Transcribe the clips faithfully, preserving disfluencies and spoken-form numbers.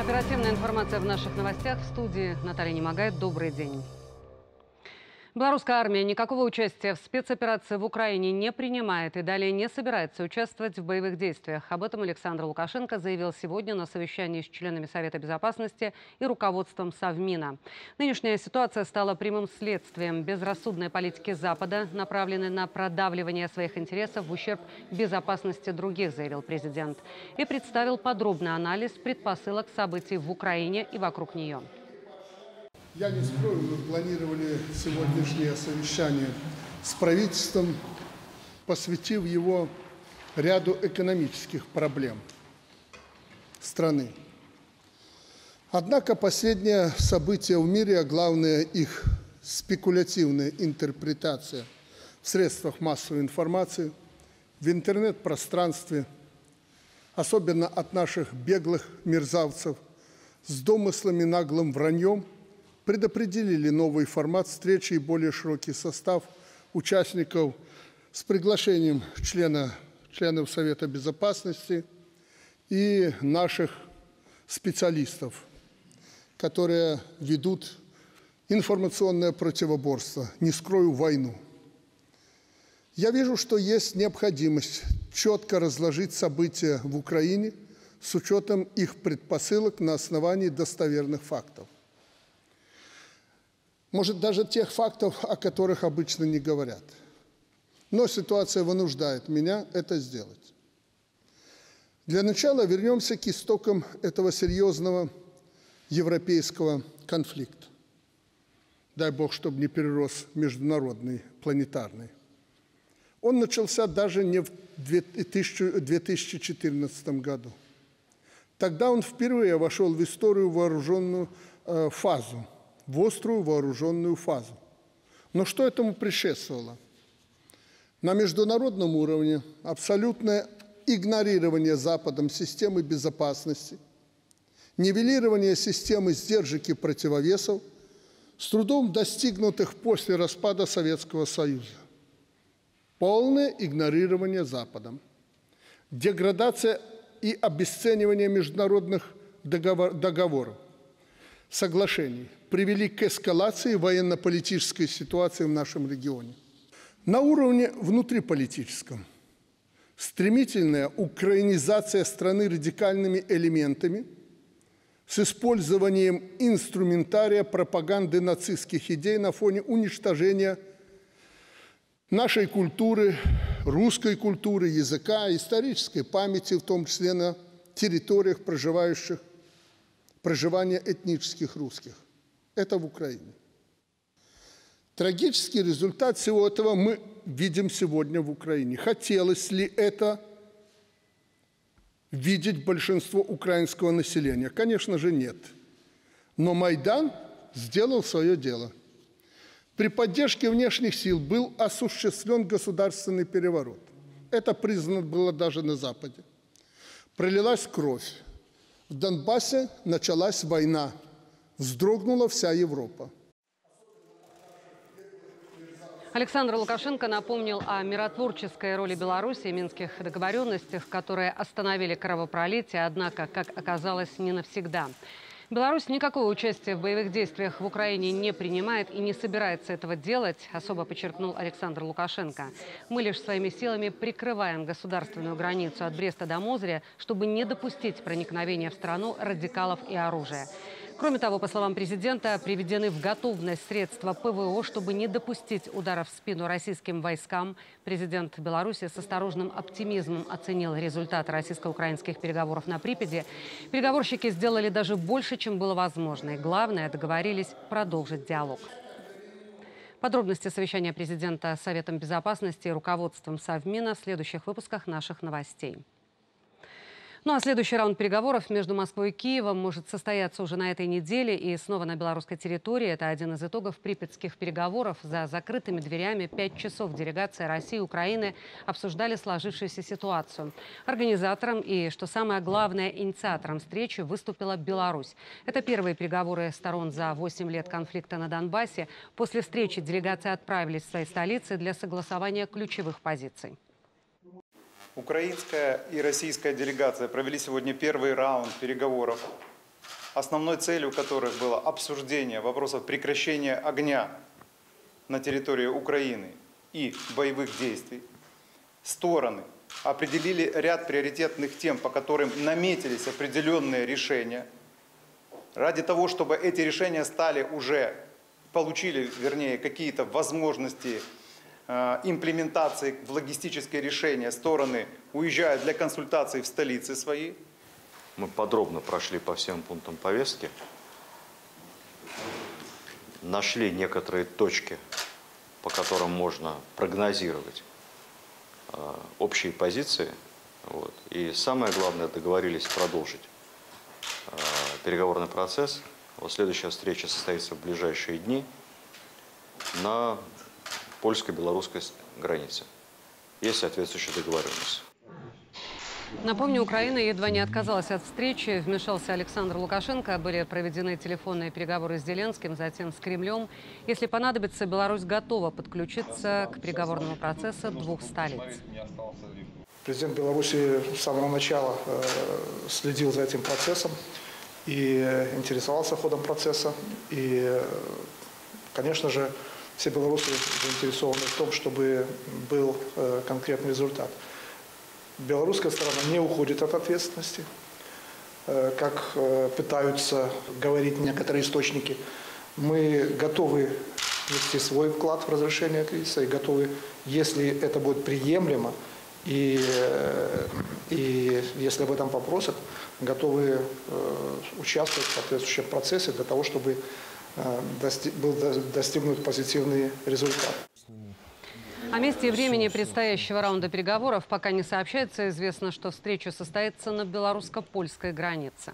Оперативная информация в наших новостях. В студии Наталья Немагай. Добрый день. Белорусская армия никакого участия в спецоперации в Украине не принимает и далее не собирается участвовать в боевых действиях. Об этом Александр Лукашенко заявил сегодня на совещании с членами Совета Безопасности и руководством Совмина. Нынешняя ситуация стала прямым следствием безрассудной политики Запада, направленной на продавливание своих интересов в ущерб безопасности других, заявил президент. И представил подробный анализ предпосылок событий в Украине и вокруг нее. Я не скрою, мы планировали сегодняшнее совещание с правительством, посвятив его ряду экономических проблем страны. Однако последние события в мире, а главное их спекулятивная интерпретация в средствах массовой информации, в интернет-пространстве, особенно от наших беглых мерзавцев, с домыслами, наглым враньем, предопределили новый формат встречи и более широкий состав участников с приглашением члена, членов Совета Безопасности и наших специалистов, которые ведут информационное противоборство, не скрою, войну. Я вижу, что есть необходимость четко разложить события в Украине с учетом их предпосылок на основании достоверных фактов. Может, даже тех фактов, о которых обычно не говорят. Но ситуация вынуждает меня это сделать. Для начала вернемся к истокам этого серьезного европейского конфликта. Дай Бог, чтобы не перерос в международный, планетарный. Он начался даже не в две тысячи четырнадцатом году. Тогда он впервые вошел в историю вооруженную э, фазу. в острую вооруженную фазу. Но что этому предшествовало? На международном уровне абсолютное игнорирование Западом системы безопасности, нивелирование системы сдержек и противовесов, с трудом достигнутых после распада Советского Союза. Полное игнорирование Западом, деградация и обесценивание международных договор- договоров, соглашений привели к эскалации военно-политической ситуации в нашем регионе. На уровне внутриполитическом стремительная украинизация страны радикальными элементами с использованием инструментария пропаганды нацистских идей на фоне уничтожения нашей культуры, русской культуры, языка, исторической памяти, в том числе на территориях проживающих проживания этнических русских. Это в Украине. Трагический результат всего этого мы видим сегодня в Украине. Хотелось ли это видеть большинство украинского населения? Конечно же, нет. Но Майдан сделал свое дело. При поддержке внешних сил был осуществлен государственный переворот. Это признано было даже на Западе. Пролилась кровь. В Донбассе началась война. Вздрогнула вся Европа. Александр Лукашенко напомнил о миротворческой роли Беларуси и минских договоренностях, которые остановили кровопролитие, однако, как оказалось, не навсегда. Беларусь никакого участия в боевых действиях в Украине не принимает и не собирается этого делать, особо подчеркнул Александр Лукашенко. Мы лишь своими силами прикрываем государственную границу от Бреста до Мозыря, чтобы не допустить проникновения в страну радикалов и оружия. Кроме того, по словам президента, приведены в готовность средства ПВО, чтобы не допустить ударов в спину российским войскам. Президент Беларуси с осторожным оптимизмом оценил результаты российско-украинских переговоров на Припяти. Переговорщики сделали даже больше, чем было возможно. И главное, договорились продолжить диалог. Подробности совещания президента с Советом Безопасности и руководством Совмина в следующих выпусках наших новостей. Ну а следующий раунд переговоров между Москвой и Киевом может состояться уже на этой неделе и снова на белорусской территории. Это один из итогов припятских переговоров. За закрытыми дверями пять часов делегации России и Украины обсуждали сложившуюся ситуацию. Организатором и, что самое главное, инициатором встречи выступила Беларусь. Это первые переговоры сторон за восемь лет конфликта на Донбассе. После встречи делегации отправились в свои столицы для согласования ключевых позиций. Украинская и российская делегация провели сегодня первый раунд переговоров основной целью которых было обсуждение вопросов прекращения огня на территории Украины и боевых действий, стороны определили ряд приоритетных тем, по которым наметились определенные решения, ради того, чтобы эти решения стали уже, получили, вернее, какие-то возможности э, имплементации в логистическое решение. Стороны уезжают для консультаций в столицы свои. Мы подробно прошли по всем пунктам повестки, нашли некоторые точки, по которым можно прогнозировать э, общие позиции. Вот. И самое главное, договорились продолжить э, переговорный процесс. Вот следующая встреча состоится в ближайшие дни на польско-белорусской границе. Есть соответствующая договоренность. Напомню, Украина едва не отказалась от встречи. Вмешался Александр Лукашенко. Были проведены телефонные переговоры с Зеленским, затем с Кремлем. Если понадобится, Беларусь готова подключиться к переговорному процессу двух столиц. Президент Беларуси с самого начала следил за этим процессом и интересовался ходом процесса. И, конечно же, все белорусы заинтересованы в том, чтобы был конкретный результат. Белорусская сторона не уходит от ответственности, как пытаются говорить некоторые источники. Мы готовы внести свой вклад в разрешение кризиса и готовы, если это будет приемлемо, и, и если об этом попросят, готовы участвовать в соответствующем процессе для того, чтобы был достигнут позитивный результат. О месте и времени предстоящего раунда переговоров пока не сообщается. Известно, что встреча состоится на белорусско-польской границе.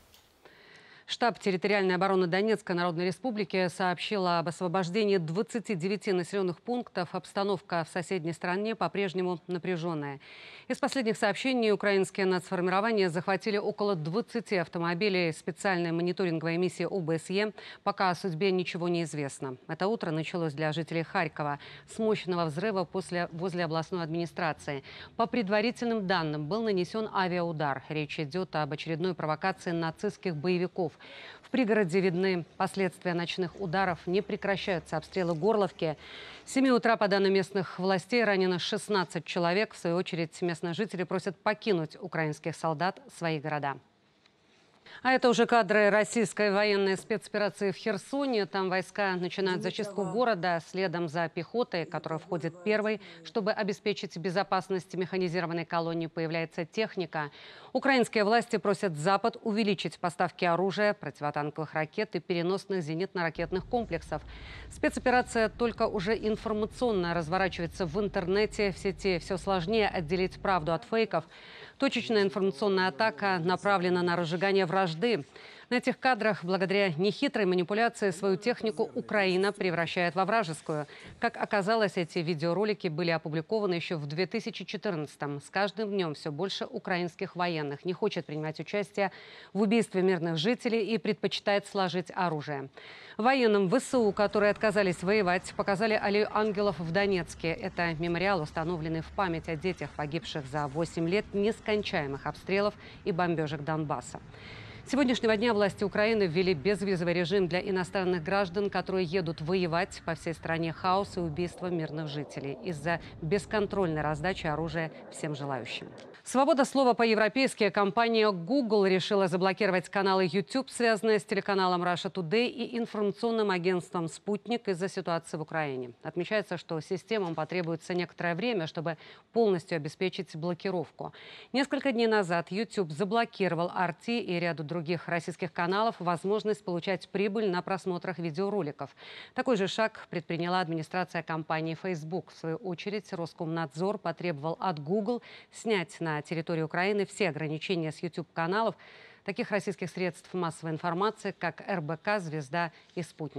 Штаб территориальной обороны Донецкой Народной Республики сообщил об освобождении двадцати девяти населенных пунктов. Обстановка в соседней стране по-прежнему напряженная. Из последних сообщений украинские нацформирования захватили около двадцати автомобилей специальной мониторинговой миссии О Бэ Эс Е. Пока о судьбе ничего не известно. Это утро началось для жителей Харькова с мощного взрыва после, возле областной администрации. По предварительным данным, был нанесен авиаудар. Речь идет об очередной провокации нацистских боевиков. В пригороде видны последствия ночных ударов. Не прекращаются обстрелы Горловки. С семи утра, по данным местных властей, ранено шестнадцать человек. В свою очередь, местные жители просят покинуть украинских солдат свои города. А это уже кадры российской военной спецоперации в Херсоне. Там войска начинают зачистку города следом за пехотой, которая входит первой. Чтобы обеспечить безопасность механизированной колонии, появляется техника. Украинские власти просят Запад увеличить поставки оружия, противотанковых ракет и переносных зенитно-ракетных комплексов. Спецоперация только уже информационно разворачивается в интернете. В сети все сложнее отделить правду от фейков. Точечная информационная атака направлена на разжигание вражды. На этих кадрах, благодаря нехитрой манипуляции, свою технику Украина превращает во вражескую. Как оказалось, эти видеоролики были опубликованы еще в две тысячи четырнадцатом. С каждым днем все больше украинских военных не хочет принимать участие в убийстве мирных жителей и предпочитает сложить оружие. Военным вэ эс у, которые отказались воевать, показали аллею ангелов в Донецке. Это мемориал, установленный в память о детях, погибших за восемь лет нескончаемых обстрелов и бомбежек Донбасса. С сегодняшнего дня власти Украины ввели безвизовый режим для иностранных граждан, которые едут воевать. По всей стране хаос и убийства мирных жителей из-за бесконтрольной раздачи оружия всем желающим. Свобода слова по-европейски. Компания Google решила заблокировать каналы YouTube, связанные с телеканалом Russia Today и информационным агентством «Спутник» из-за ситуации в Украине. Отмечается, что системам потребуется некоторое время, чтобы полностью обеспечить блокировку. Несколько дней назад YouTube заблокировал ар ти и ряду других российских каналов возможность получать прибыль на просмотрах видеороликов. Такой же шаг предприняла администрация компании Facebook. В свою очередь, Роскомнадзор потребовал от Google снять на На территории Украины все ограничения с YouTube-каналов таких российских средств массовой информации, как эр бэ ка, «Звезда» и «Спутник».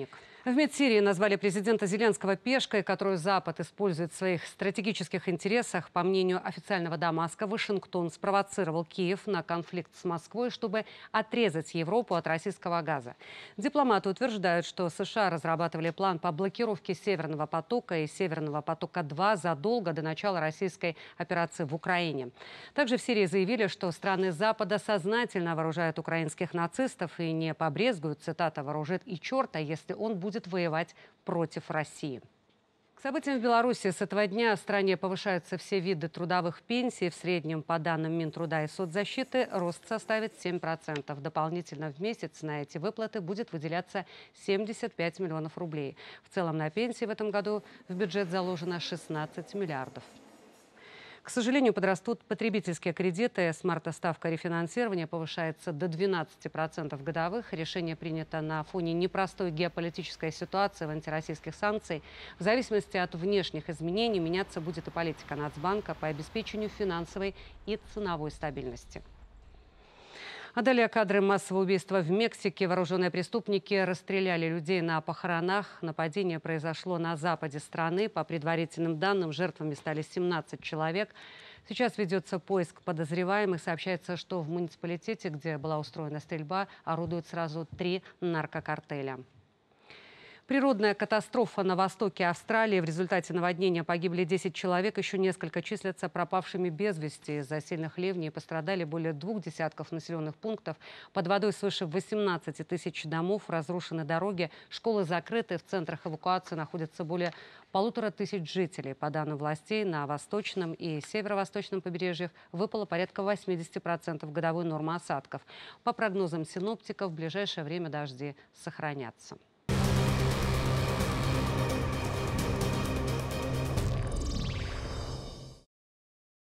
В МИД Сирии назвали президента Зеленского пешкой, которую Запад использует в своих стратегических интересах. По мнению официального Дамаска, Вашингтон спровоцировал Киев на конфликт с Москвой, чтобы отрезать Европу от российского газа. Дипломаты утверждают, что США разрабатывали план по блокировке Северного потока и Северного потока-два задолго до начала российской операции в Украине. Также в Сирии заявили, что страны Запада сознательно вооружают украинских нацистов и не побрезгуют, цитата, «вооружит и черта, если он будет воевать против России». К событиям в Беларуси с этого дня в стране повышаются все виды трудовых пенсий. В среднем, по данным Минтруда и соцзащиты, рост составит семь процентов. Дополнительно в месяц на эти выплаты будет выделяться семьдесят пять миллионов рублей. В целом на пенсии в этом году в бюджет заложено шестнадцать миллиардов. К сожалению, подрастут потребительские кредиты. С марта ставка рефинансирования повышается до двенадцати процентов годовых. Решение принято на фоне непростой геополитической ситуации в антироссийских санкций. В зависимости от внешних изменений меняться будет и политика Нацбанка по обеспечению финансовой и ценовой стабильности. А далее кадры массового убийства в Мексике. Вооруженные преступники расстреляли людей на похоронах. Нападение произошло на западе страны. По предварительным данным, жертвами стали семнадцать человек. Сейчас ведется поиск подозреваемых. Сообщается, что в муниципалитете, где была устроена стрельба, орудуют сразу три наркокартеля. Природная катастрофа на востоке Австралии. В результате наводнения погибли десять человек. Еще несколько числятся пропавшими без вести. Из-за сильных ливней пострадали более двух десятков населенных пунктов. Под водой свыше восемнадцати тысяч домов, разрушены дороги, школы закрыты. В центрах эвакуации находятся более полутора тысяч жителей. По данным властей, на восточном и северо-восточном побережьях выпало порядка восьмидесяти процентов годовой нормы осадков. По прогнозам синоптиков, в ближайшее время дожди сохранятся.